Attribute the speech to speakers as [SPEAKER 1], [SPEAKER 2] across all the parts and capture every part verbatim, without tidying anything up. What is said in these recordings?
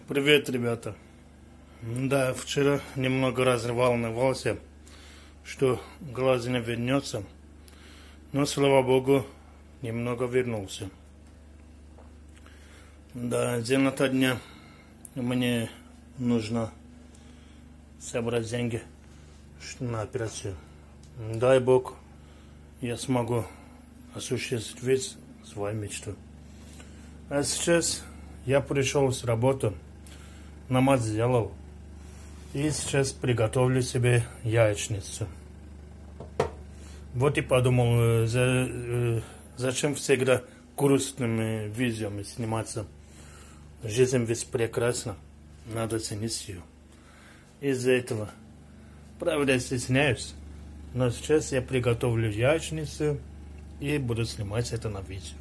[SPEAKER 1] Привет, ребята. Да, вчера немного разволновался, что глаз не вернется, но, слава богу, немного вернулся. Да, день ото дня мне нужно собрать деньги на операцию. Дай бог, я смогу осуществить свою мечту. А сейчас я пришел с работы, намаз сделал, и сейчас приготовлю себе яичницу. Вот и подумал, за, зачем всегда грустными видео сниматься. Жизнь ведь прекрасна, надо ценить ее. Из-за этого, правда, стесняюсь, но сейчас я приготовлю яичницу и буду снимать это на видео.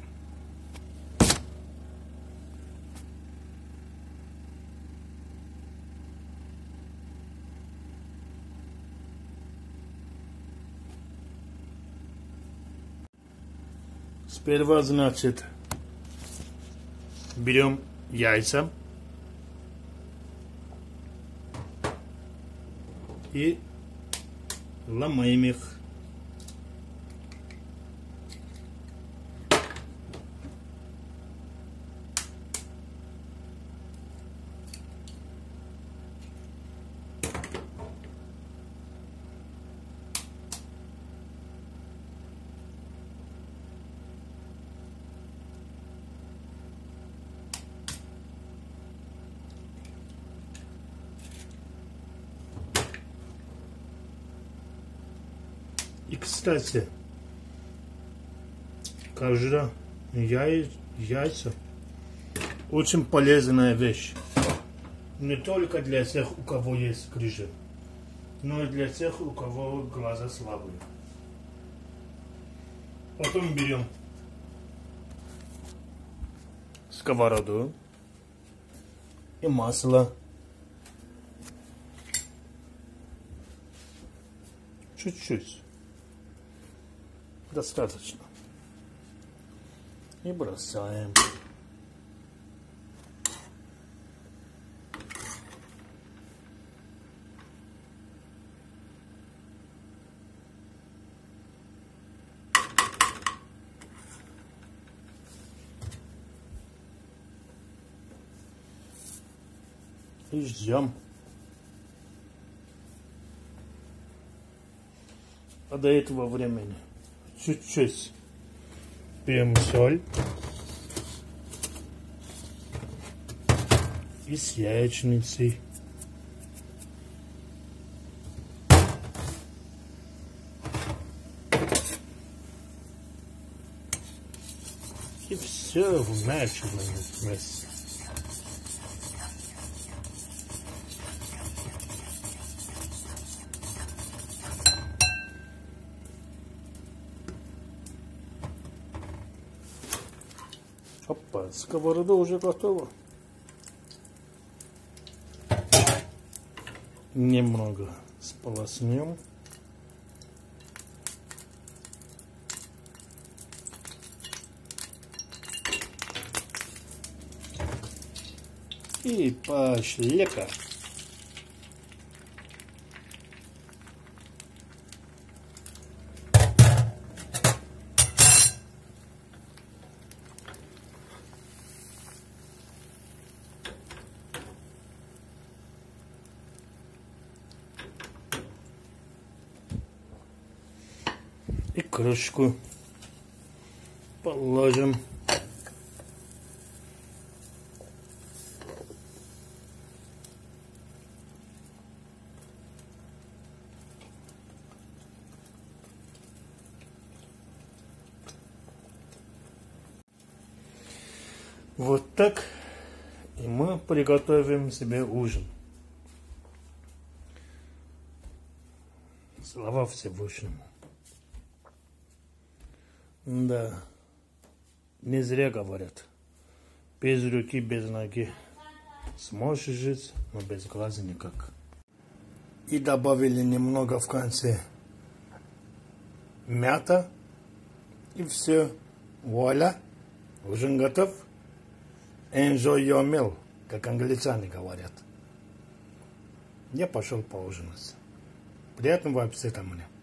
[SPEAKER 1] Сперва, значит, берем яйца и ломаем их. И, кстати, каждая яй, яйца очень полезная вещь. Не только для тех, у кого есть грыжа, но и для тех, у кого глаза слабые. Потом берем сковороду и масло. Чуть-чуть. Достаточно. И бросаем. И ждем. А до этого времени чуть-чуть пьем соль и с яичницей. И все вмачиваем вместе. Опа, сковорода уже готова. Немного сполоснем. И пошли-ка. И крышку положим. Вот так, и мы приготовим себе ужин. Слава Всевышнему. Да, не зря говорят, без руки, без ноги сможешь жить, но без глаза никак. И добавили немного в конце мята, и все, вуаля, ужин готов. Enjoy your meal. как англичане говорят. Я пошел поужинать. Приятного аппетита мне.